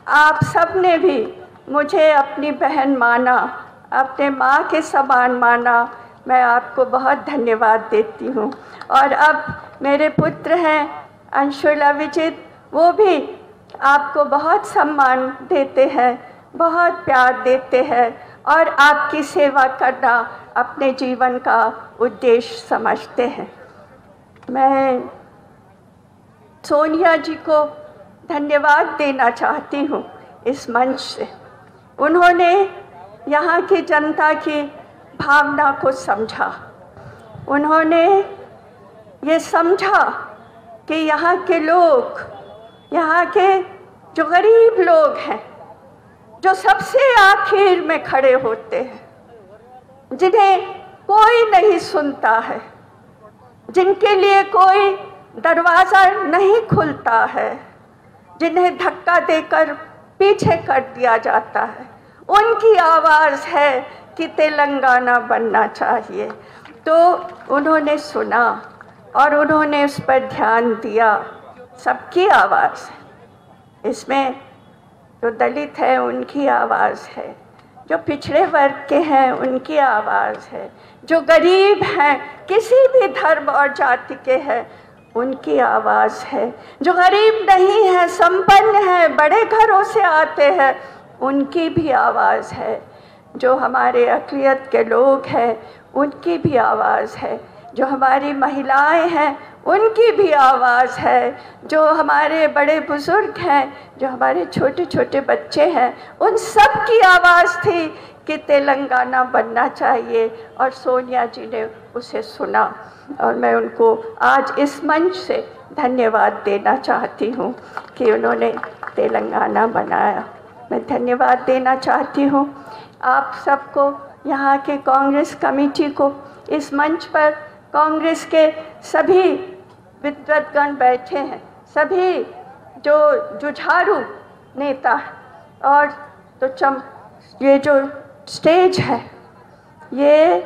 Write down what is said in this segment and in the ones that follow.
आप सब ने भी मुझे अपनी बहन माना, अपने माँ के समान माना। मैं आपको बहुत धन्यवाद देती हूँ। और अब मेरे पुत्र हैं अंशुल अभिजीत, वो भी आपको बहुत सम्मान देते हैं, बहुत प्यार देते हैं और आपकी सेवा करना अपने जीवन का उद्देश्य समझते हैं। मैं सोनिया जी को धन्यवाद देना चाहती हूँ इस मंच से। उन्होंने यहाँ की जनता की भावना को समझा। उन्होंने ये समझा कि यहाँ के लोग, यहाँ के जो गरीब लोग हैं, जो सबसे आखिर में खड़े होते हैं, जिन्हें कोई नहीं सुनता है, जिनके लिए कोई दरवाज़ा नहीं खुलता है, जिन्हें धक्का देकर पीछे कर दिया जाता है, उनकी आवाज़ है कि तेलंगाना बनना चाहिए। तो उन्होंने सुना और उन्होंने उस पर ध्यान दिया। सबकी आवाज़ है इसमें, जो दलित है उनकी आवाज़ है, जो पिछड़े वर्ग के हैं उनकी आवाज़ है, जो गरीब हैं, किसी भी धर्म और जाति के हैं, उनकी आवाज़ है, जो गरीब नहीं है, संपन्न है, बड़े घरों से आते हैं, उनकी भी आवाज़ है, जो हमारे अक़लियत के लोग हैं उनकी भी आवाज़ है, जो हमारी महिलाएं हैं उनकी भी आवाज़ है, जो हमारे बड़े बुज़ुर्ग हैं, जो हमारे छोटे छोटे बच्चे हैं, उन सब की आवाज़ थी कि तेलंगाना बनना चाहिए। और सोनिया जी ने उसे सुना और मैं उनको आज इस मंच से धन्यवाद देना चाहती हूँ कि उन्होंने तेलंगाना बनाया। मैं धन्यवाद देना चाहती हूँ आप सबको, यहाँ के कांग्रेस कमेटी को, इस मंच पर कांग्रेस के सभी विद्वत्गण बैठे हैं, सभी जो जुझारू नेता और तो ये जो स्टेज है, ये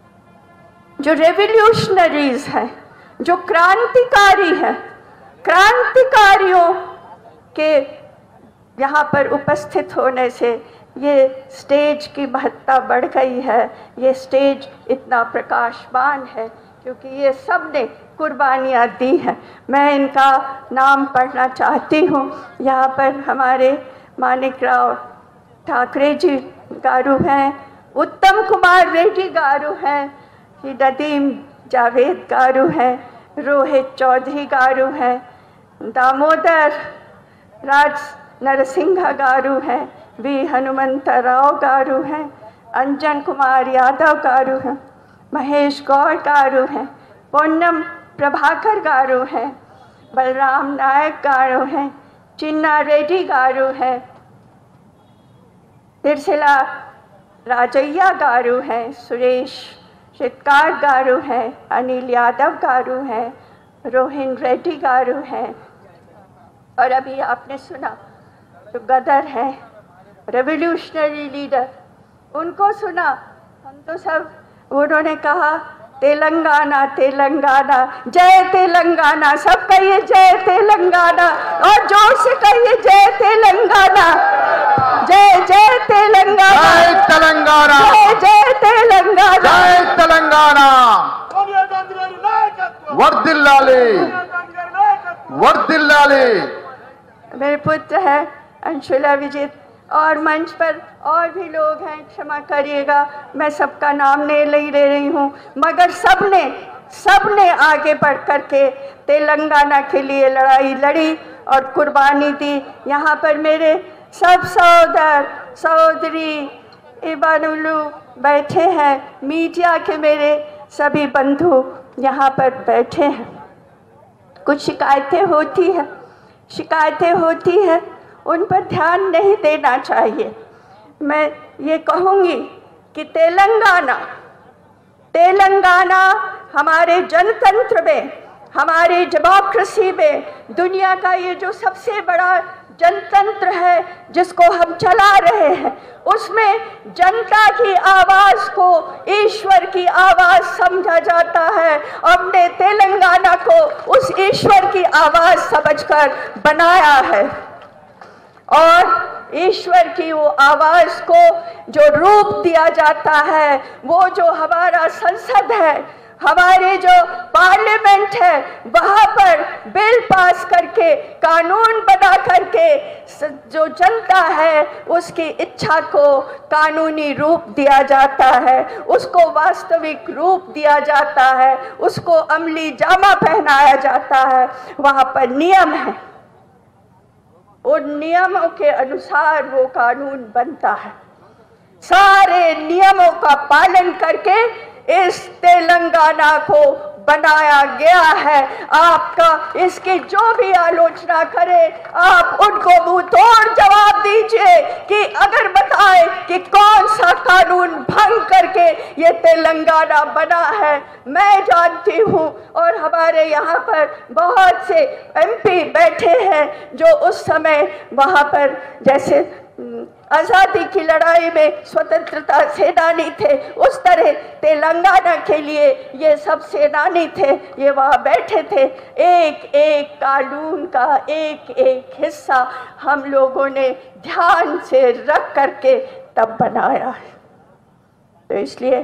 जो रेवोल्यूशनरीज हैं, जो क्रांतिकारी हैं, क्रांतिकारियों के यहाँ पर उपस्थित होने से ये स्टेज की महत्ता बढ़ गई है। ये स्टेज इतना प्रकाशमान है क्योंकि ये सब ने कुर्बानियाँ दी हैं। मैं इनका नाम पढ़ना चाहती हूँ। यहाँ पर हमारे मानिकराव ठाकरे जी गारू हैं, उत्तम कुमार रेड्डी गारू हैं, नदीम जावेद गारू हैं, रोहित चौधरी गारू हैं, दामोदर राज नरसिंह गारू हैं, वी हनुमंतराव गारू हैं, अंजन कुमार यादव गारू हैं, महेश गौड़ गारू हैं, पोन्नम प्रभाकर गारू हैं, बलराम नायक गारू हैं, चिन्ना रेड्डी गारू हैं, तिरसिला राजैया गारू हैं, सुरेश शितकार गारू हैं, अनिल यादव गारू हैं, रोहिन रेड्डी गारू हैं। और अभी आपने सुना तो गदर हैं, रेवोल्यूशनरी लीडर, उनको सुना। हम तो सब, उन्होंने कहा तेलंगाना तेलंगाना, जय तेलंगाना, सब कहिए जय तेलंगाना, और जोर से कहिए जय तेलंगाना, जय जय तेलंगाना, जय तेलंगाना, जय जय तेलंगाना, जय तेलंगाना, वर्दिल्लाली वर्दिल्लाली। मेरे पुत्र हैं अंशुल अभिजीत और मंच पर और भी लोग हैं, क्षमा करिएगा मैं सबका नाम नहीं ले रही हूँ, मगर सबने आगे बढ़ कर के तेलंगाना के लिए लड़ाई लड़ी और कुर्बानी दी। यहाँ पर मेरे सब सहोदर सहोदरी इबानुलू बैठे हैं, मीडिया के मेरे सभी बंधु यहाँ पर बैठे हैं। कुछ शिकायतें होती हैं, उन पर ध्यान नहीं देना चाहिए। मैं ये कहूँगी कि तेलंगाना हमारे जनतंत्र में, हमारे डेमोक्रेसी में, दुनिया का ये जो सबसे बड़ा जनतंत्र है जिसको हम चला रहे हैं, उसमें जनता की आवाज़ को ईश्वर की आवाज़ समझा जाता है। हमने तेलंगाना को उस ईश्वर की आवाज़ समझकर बनाया है। और ईश्वर की वो आवाज को जो रूप दिया जाता है, वो जो हमारा संसद है, हमारे जो पार्लियामेंट है, वहां पर बिल पास करके, कानून बना करके जो जनता है उसकी इच्छा को कानूनी रूप दिया जाता है, उसको वास्तविक रूप दिया जाता है, उसको अमली जामा पहनाया जाता है। वहां पर नियम है, उन नियमों के अनुसार वो कानून बनता है। सारे नियमों का पालन करके इस तेलंगाना को बनाया गया है। आपका इसकी जो भी आलोचना करे, आप उनको मुंह तोड़ जवाब दीजिए कि अगर बताए कि कौन सा कानून भंग करके ये तेलंगाना बना है। मैं जानती हूँ और हमारे यहाँ पर बहुत से MP बैठे हैं जो उस समय वहाँ पर जैसे आज़ादी की लड़ाई में स्वतंत्रता सेनानी थे, उस तरह तेलंगाना के लिए ये सब सेनानी थे। ये वहाँ बैठे थे, एक एक कानून का एक एक हिस्सा हम लोगों ने ध्यान से रख करके तब बनाया है। तो इसलिए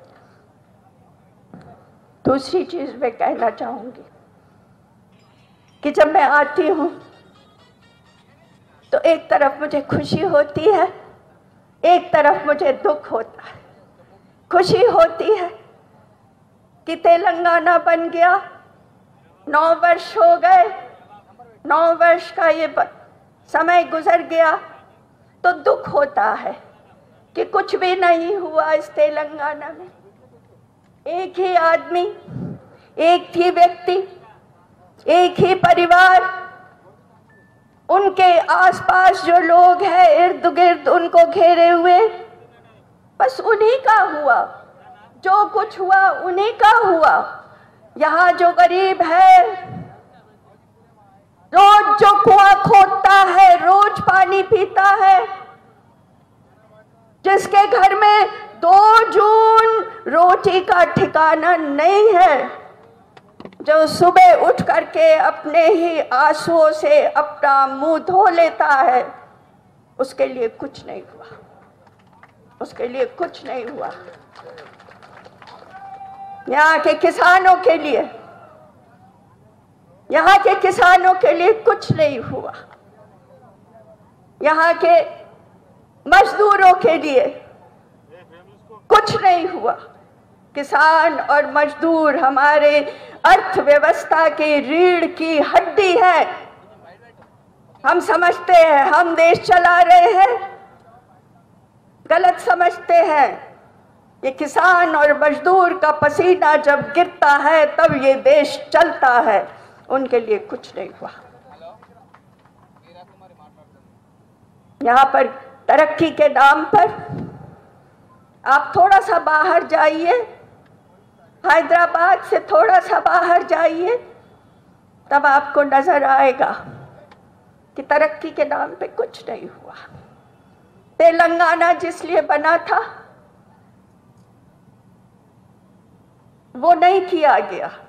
दूसरी चीज मैं कहना चाहूंगी कि जब मैं आती हूँ तो एक तरफ मुझे खुशी होती है, एक तरफ मुझे दुख होता है। खुशी होती है कि तेलंगाना बन गया, 9 वर्ष हो गए, 9 वर्ष का ये समय गुजर गया। तो दुख होता है कि कुछ भी नहीं हुआ इस तेलंगाना में। एक ही आदमी, एक ही व्यक्ति, एक ही परिवार, उनके आसपास जो लोग हैं इर्द गिर्द उनको घेरे हुए, बस उन्हीं का हुआ, जो कुछ हुआ उन्हीं का हुआ। यहाँ जो गरीब है, रोज जो कुआं खोदता है, रोज पानी पीता है, जिसके घर में 2 जून रोटी का ठिकाना नहीं है, जो सुबह उठ करके अपने ही आंसुओं से अपना मुंह धो लेता है, उसके लिए कुछ नहीं हुआ, उसके लिए कुछ नहीं हुआ। यहाँ के किसानों के लिए, यहाँ के किसानों के लिए कुछ नहीं हुआ। यहाँ के मजदूरों के लिए कुछ नहीं हुआ। किसान और मजदूर हमारे अर्थव्यवस्था की रीढ़ की हड्डी है। हम समझते हैं हम देश चला रहे हैं, गलत समझते हैं। ये किसान और मजदूर का पसीना जब गिरता है तब ये देश चलता है। उनके लिए कुछ नहीं हुआ। यहाँ पर तरक्की के नाम पर आप थोड़ा सा बाहर जाइए, हैदराबाद से थोड़ा सा बाहर जाइए, तब आपको नजर आएगा कि तरक्की के नाम पे कुछ नहीं हुआ। तेलंगाना जिस लिए बना था वो नहीं किया गया।